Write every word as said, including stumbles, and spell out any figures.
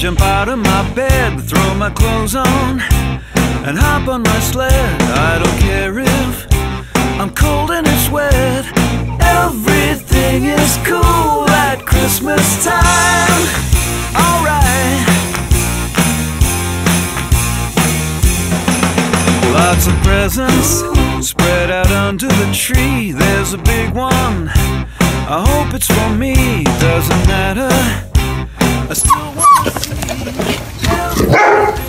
jump out of my bed, throw my clothes on, and hop on my sled. I don't care if I'm cold and it's wet. Everything is cool at Christmas time. Alright. Lots of presents spread out under the tree. There's a big one, I hope it's for me. Doesn't matter, I still want to see.